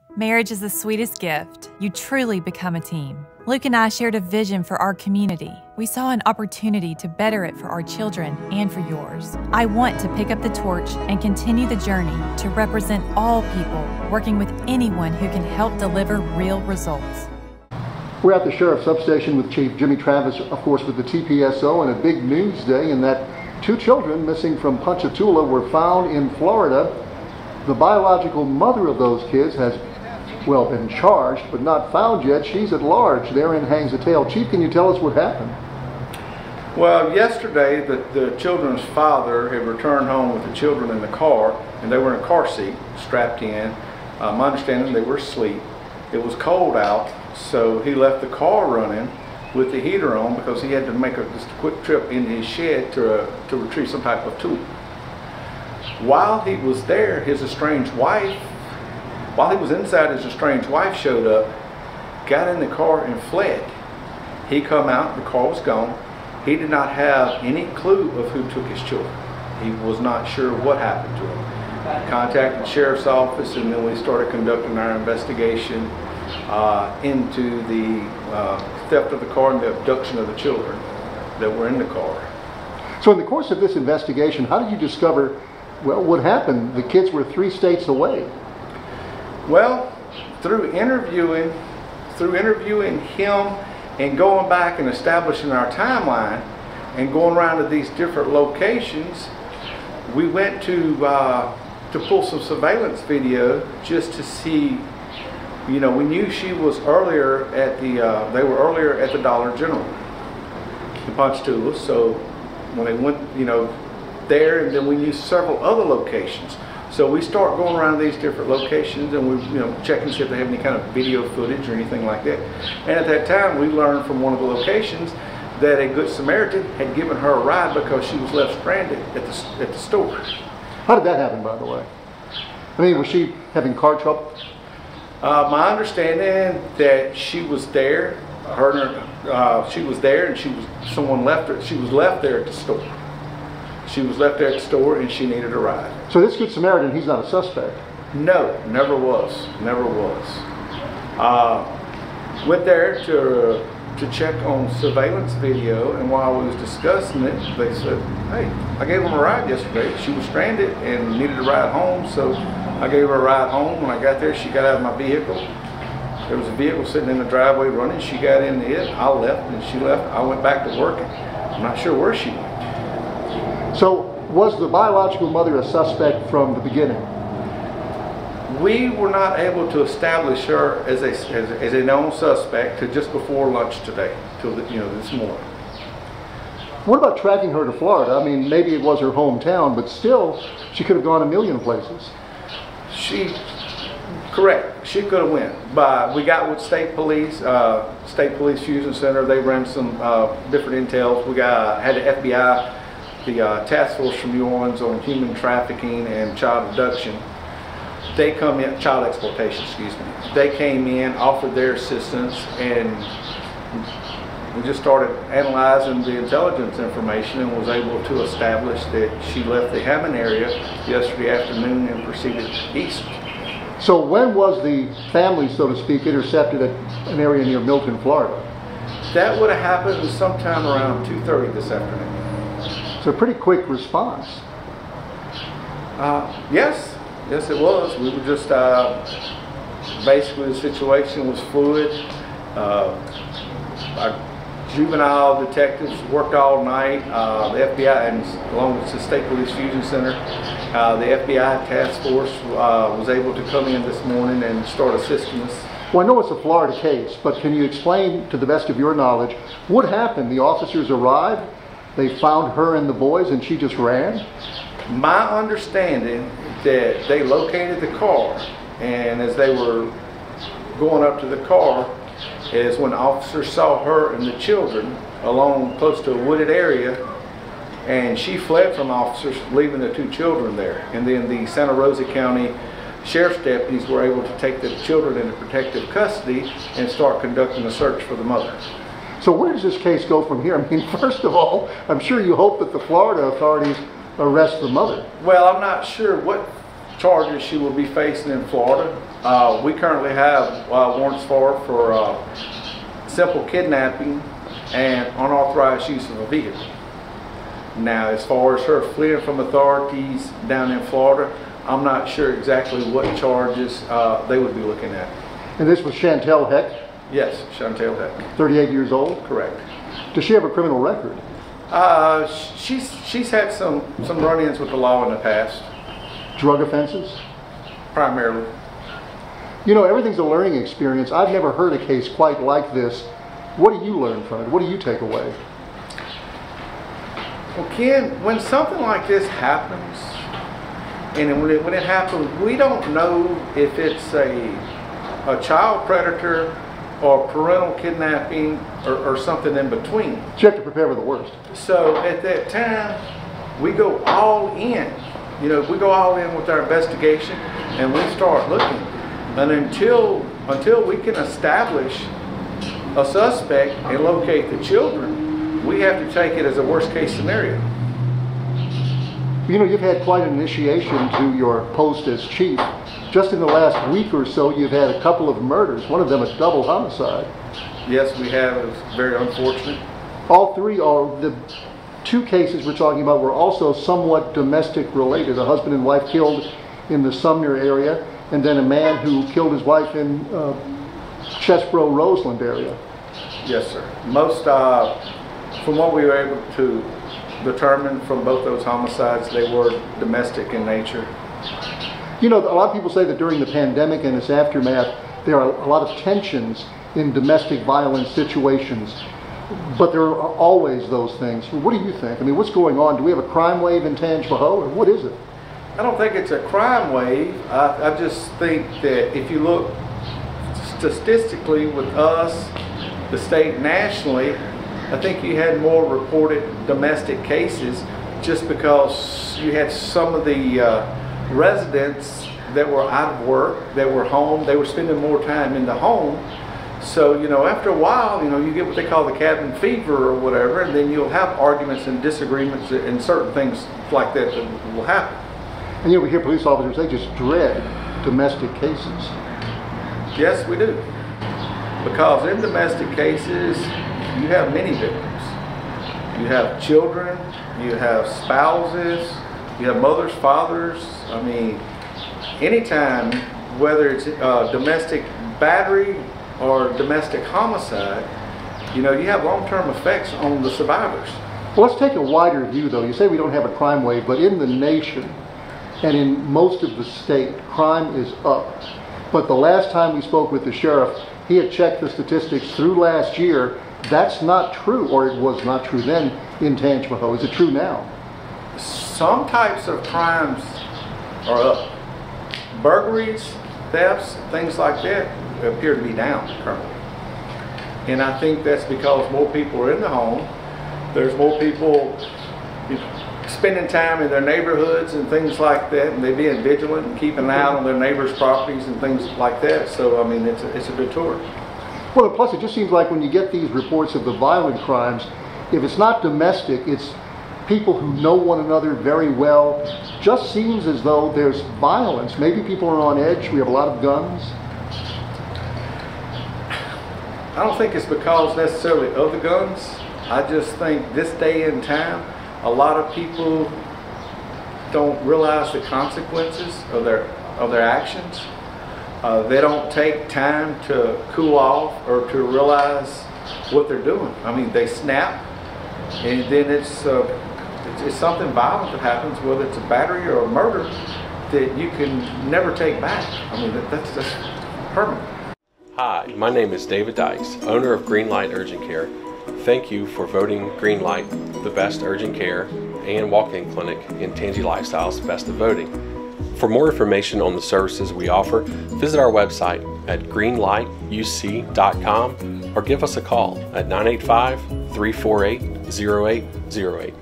Marriage is the sweetest gift. You truly become a team. Luke and I shared a vision for our community. We saw an opportunity to better it for our children and for yours. I want to pick up the torch and continue the journey to represent all people, working with anyone who can help deliver real results. We're at the Sheriff's Substation with Chief Jimmy Travis, of course, with the TPSO, and a big news day in that 2 children missing from Ponchatoula were found in Florida. The biological mother of those kids has, well, been charged, but not found yet. She's at large. Therein hangs the tale. Chief, can you tell us what happened? Well, yesterday the children's father had returned home with the children in the car, and they were in a car seat, strapped in. My understanding, they were asleep. It was cold out, so he left the car running with the heater on because he had to make just a quick trip in his shed to retrieve some type of tool. While he was there, while he was inside, his estranged wife showed up, got in the car and fled. He come out, the car was gone. He did not have any clue of who took his children. He was not sure what happened to him. Contacted the sheriff's office, and then we started conducting our investigation into the theft of the car and the abduction of the children that were in the car. So in the course of this investigation, how did you discover, well, what happened? The kids were 3 states away. Well, through interviewing him and going back and establishing our timeline and going around to these different locations, we went to pull some surveillance video just to see. You know, we knew she was earlier at they were earlier at the Dollar General in Ponchatoula. So when they went, there, and then we knew several other locations. So we start going around these different locations, and we, checking to see if they have any kind of video footage or anything like that. And at that time, we learned from one of the locations that a Good Samaritan had given her a ride because she was left stranded at the store. How did that happen, by the way? I mean, was she having car trouble? My understanding that she was there. She was there, and someone left her. She was left there at the store. She was left there at the store, and she needed a ride. So this Good Samaritan, he's not a suspect? No, never was. Never was. Went there to check on surveillance video, and while we was discussing it, they said, "Hey, I gave them a ride yesterday. She was stranded and needed a ride home, so I gave her a ride home. When I got there, she got out of my vehicle. There was a vehicle sitting in the driveway running. She got in it. I left, and she left. I went back to work. I'm not sure where she went." So, was the biological mother a suspect from the beginning? We were not able to establish her as a known suspect till just before lunch today, till this morning. What about tracking her to Florida? I mean, maybe it was her hometown, but still, she could have gone a million places. Correct. She could have went. But we got with State Police Fusion Center. They ran some different intels. We had the FBI, the task force from New Orleans on human trafficking and child abduction. They come in, child exploitation, excuse me. They came in, offered their assistance, and we just started analyzing the intelligence information and was able to establish that she left the Hammond area yesterday afternoon and proceeded east. So when was the family, so to speak, intercepted at an area near Milton, Florida? That would have happened sometime around 2:30 this afternoon. So a pretty quick response. Yes, it was. We were just basically, the situation was fluid. Our juvenile detectives worked all night. The FBI, and along with the State Police Fusion Center, the FBI task force was able to come in this morning and start assisting us. Well, I know it's a Florida case, but can you explain, to the best of your knowledge, what happened? The officers arrived, they found her and the boys, and she just ran? My understanding that they located the car, and as they were going up to the car, is when officers saw her and the children along close to a wooded area, and she fled from officers, leaving the 2 children there. And then the Santa Rosa County Sheriff's deputies were able to take the children into protective custody and start conducting a search for the mother. So where does this case go from here? I mean, first of all, I'm sure you hope that the Florida authorities arrest the mother. Well, I'm not sure what charges she will be facing in Florida. We currently have warrants for simple kidnapping and unauthorized use of a vehicle. Now, as far as her fleeing from authorities down in Florida, I'm not sure exactly what charges they would be looking at. And this was Chantel Heck? Yes, Chantel Heck. 38 years old? Correct. Does she have a criminal record? She's had some run-ins with the law in the past. Drug offenses? Primarily. You know, everything's a learning experience. I've never heard a case quite like this. What do you learn from it? What do you take away? Well, Ken, when something like this happens, and when it happens, we don't know if it's a child predator or parental kidnapping or something in between. So you have to prepare for the worst. So at that time, we go all in. You know, we go all in with our investigation and we start looking. And until we can establish a suspect and locate the children, we have to take it as a worst case scenario. You know, you've had quite an initiation to your post as chief. Just in the last week or so, you've had a couple of murders, one of them a double homicide. Yes, we have. It's very unfortunate. All three are, the two cases we're talking about were also somewhat domestic related. A husband and wife killed in the Sumner area, and then a man who killed his wife in Chesbro, Roseland area. Yes, sir. Most, from what we were able to determine from both those homicides, they were domestic in nature. You know, a lot of people say that during the pandemic and its aftermath, there are a lot of tensions in domestic violence situations, but there are always those things. What do you think? I mean, what's going on? Do we have a crime wave in Tangipahoa, or what is it? I don't think it's a crime wave. I just think that if you look statistically with us, the state nationally, I think you had more reported domestic cases just because you had some of the residents that were out of work, that were home, they were spending more time in the home. So, you know, after a while, you know, you get what they call the cabin fever or whatever, and then you'll have arguments and disagreements and certain things like that that will happen. And you know, we hear police officers, they just dread domestic cases. Yes, we do. Because in domestic cases, you have many victims. You have children, you have spouses, you have mothers, fathers. I mean, anytime, whether it's domestic battery or domestic homicide, you know, you have long-term effects on the survivors. Well, let's take a wider view, though. You say we don't have a crime wave, but in the nation and in most of the state, crime is up. But the last time we spoke with the sheriff, he had checked the statistics through last year. That's not true, or it was not true then in Tangipahoa. Is it true now? Some types of crimes are up. Burglaries, thefts, things like that appear to be down currently. And I think that's because more people are in the home. There's more people, you know, spending time in their neighborhoods and things like that, and they're being vigilant and keeping an eye on their neighbors' properties and things like that. So, I mean, it's a deterrent. Well, and plus it just seems like when you get these reports of the violent crimes, if it's not domestic, it's people who know one another very well. Just seems as though there's violence. Maybe people are on edge. We have a lot of guns. I don't think it's because necessarily of the guns. I just think this day and time, a lot of people don't realize the consequences of their actions. They don't take time to cool off or to realize what they're doing. I mean, they snap, and then it's something violent that happens, whether it's a battery or a murder, that you can never take back. I mean, that's permanent. Hi, my name is David Dice, owner of Greenlight Urgent Care. Thank you for voting Greenlight the best urgent care and walk-in clinic in Tangi Lifestyle's Best of Voting. For more information on the services we offer, visit our website at greenlightuc.com or give us a call at 985-348-0808.